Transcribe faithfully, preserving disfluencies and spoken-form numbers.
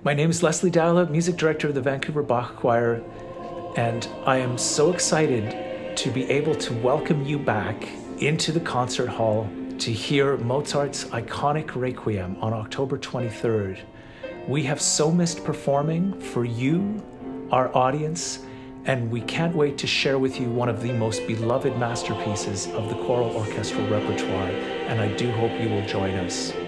My name is Leslie Dowla, Music Director of the Vancouver Bach Choir, and I am so excited to be able to welcome you back into the concert hall to hear Mozart's iconic Requiem on October twenty-third. We have so missed performing for you, our audience, and we can't wait to share with you one of the most beloved masterpieces of the choral orchestral repertoire, and I do hope you will join us.